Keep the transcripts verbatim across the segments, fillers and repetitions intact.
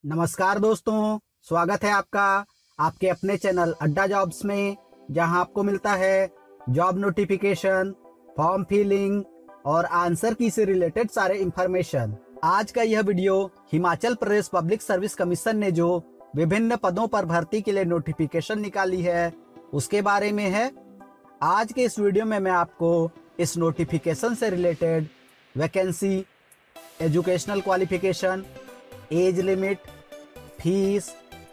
नमस्कार दोस्तों, स्वागत है आपका आपके अपने चैनल अड्डा जॉब्स में, जहां आपको मिलता है जॉब नोटिफिकेशन, फॉर्म फिलिंग और आंसर की से रिलेटेड सारे इंफॉर्मेशन। आज का यह video Himachal Pradesh public service commission ने जो विभिन्न पदों पर भर्ती के लिए नोटिफिकेशन निकाली है उसके बारे में है। आज के इस वीडियो में मैं आपको इस नोटिफिकेशन से related vacancy, educational qualification, age limit, fees,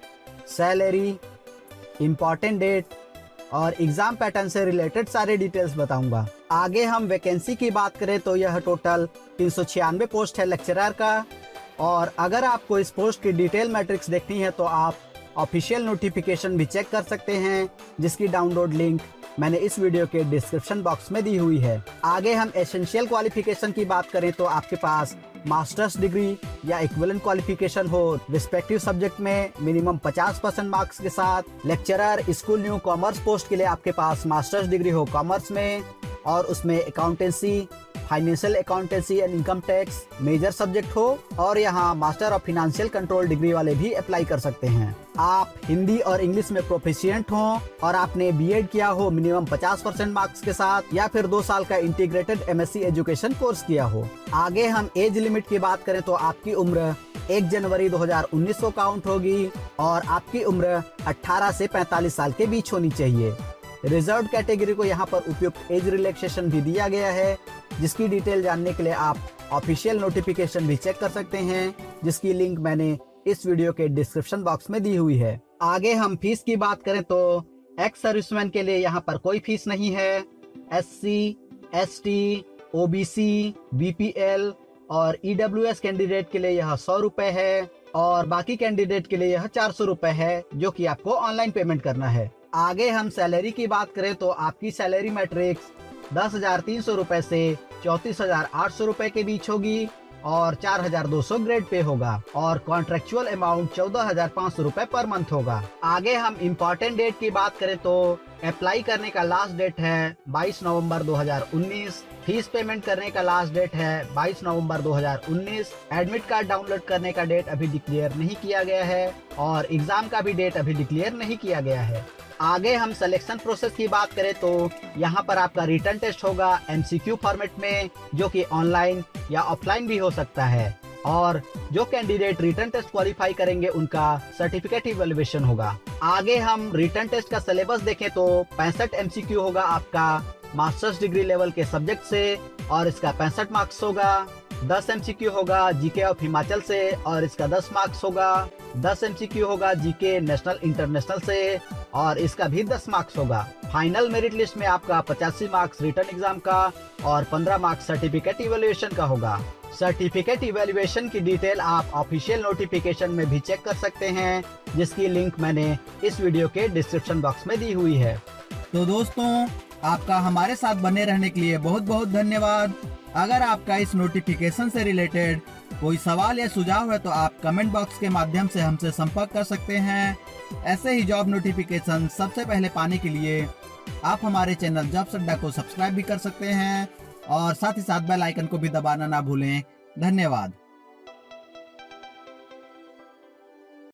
salary, important date और एग्जाम पैटर्न से रिलेटेड सारे डिटेल्स बताऊंगा। आगे हम वैकेंसी की बात करें तो यह टोटल तीन सौ छियानवे पोस्ट है लेक्चरर का। और अगर आपको इस पोस्ट की डिटेल मैट्रिक्स देखनी है तो आप ऑफिशियल नोटिफिकेशन भी चेक कर सकते हैं, जिसकी डाउनलोड लिंक मैंने इस वीडियो के डिस्क्रिप्शन बॉक्स में दी हुई है। आगे हम एसेंशियल क्वालिफिकेशन की बात करें तो आपके पास मास्टर्स डिग्री या इक्विवेलेंट क्वालिफिकेशन हो रिस्पेक्टिव सब्जेक्ट में मिनिमम पचास परसेंट मार्क्स के साथ। Lecturer school new commerce post के लिए आपके पास मास्टर्स डिग्री हो कॉमर्स में और उसमें accountancy, financial accountancy and income tax major subject हो, और यहाँ master of financial control degree वाले भी अप्लाई कर सकते हैं। आप हिंदी और इंग्लिश में प्रोफिशिएंट हो और आपने बीएड किया हो मिनिमम पचास परसेंट मार्क्स के साथ, या फिर दो साल का इंटीग्रेटेड एमएससी एजुकेशन कोर्स किया हो। आगे हम एज लिमिट की बात करें तो आपकी उम्र एक जनवरी दो हज़ार उन्नीस को काउंट होगी और आपकी उम्र अठारह से पैंतालीस साल के बीच होनी चाहिए। रिजर्व कैटेगरी को यहाँ पर उपयुक्त एज रिलैक्सेशन भी दिया गया है, जिसकी डिटेल जानने के लिए आप ऑफिशियल नोटिफिकेशन भी चेक कर सकते हैं, जिसकी लिंक मैंने इस वीडियो के डिस्क्रिप्शन बॉक्स में दी हुई है। आगे हम फीस की बात करें तो एक्स सर्विसमैन के लिए यहाँ पर कोई फीस नहीं है। एससी, एसटी, ओबीसी, बीपीएल और ईडब्ल्यूएस कैंडिडेट के लिए यह सौ रुपए है और बाकी कैंडिडेट के लिए यह चार सौ रुपए है, जो कि आपको ऑनलाइन पेमेंट करना है। आगे हम सैलरी की बात करें तो आपकी सैलरी मैट्रिक्स दस हजार तीन सौ रुपए से चौंतीस हजार आठ सौ रुपए के बीच होगी और चार हजार दो सौ ग्रेड पे होगा और कॉन्ट्रेक्चुअल अमाउंट चौदह हजार पाँच सौ रुपए पर मंथ होगा। आगे हम इम्पोर्टेंट डेट की बात करें तो अप्लाई करने का लास्ट डेट है बाईस नवंबर दो हज़ार उन्नीस। फीस पेमेंट करने का लास्ट डेट है बाईस नवंबर दो हज़ार उन्नीस। एडमिट कार्ड डाउनलोड करने का डेट अभी डिक्लेयर नहीं किया गया है और एग्जाम का भी डेट अभी डिक्लेयर नहीं किया गया है। आगे हम सिलेक्शन प्रोसेस की बात करें तो यहाँ पर आपका रिटन टेस्ट होगा एमसीक्यू फॉर्मेट में, जो कि ऑनलाइन या ऑफलाइन भी हो सकता है, और जो कैंडिडेट रिटन टेस्ट क्वालिफाई करेंगे उनका सर्टिफिकेट इवैल्यूएशन होगा। आगे हम रिटन टेस्ट का सिलेबस देखें तो पैंसठ एमसीक्यू होगा आपका मास्टर्स डिग्री लेवल के सब्जेक्ट से और इसका पैंसठ मार्क्स होगा। दस एमसीक्यू होगा जीके ऑफ हिमाचल से और इसका दस मार्क्स होगा। दस एमसीक्यू होगा जीके नेशनल इंटरनेशनल से और इसका भी दस मार्क्स होगा। फाइनल मेरिट लिस्ट में आपका पचासी मार्क्स रिटन एग्जाम का और पंद्रह मार्क्स सर्टिफिकेट इवैल्यूएशन का होगा। सर्टिफिकेट इवैल्यूएशन की डिटेल आप ऑफिशियल नोटिफिकेशन में भी चेक कर सकते हैं, जिसकी लिंक मैंने इस वीडियो के डिस्क्रिप्शन बॉक्स में दी हुई है। तो दोस्तों, आपका हमारे साथ बने रहने के लिए बहुत बहुत धन्यवाद। अगर आपका इस नोटिफिकेशन से रिलेटेड कोई सवाल या सुझाव है तो आप कमेंट बॉक्स के माध्यम से हमसे संपर्क कर सकते हैं। ऐसे ही जॉब नोटिफिकेशन सबसे पहले पाने के लिए आप हमारे चैनल जॉब्स अड्डा को सब्सक्राइब भी कर सकते हैं और साथ ही साथ बेल आइकन को भी दबाना ना भूलें। धन्यवाद।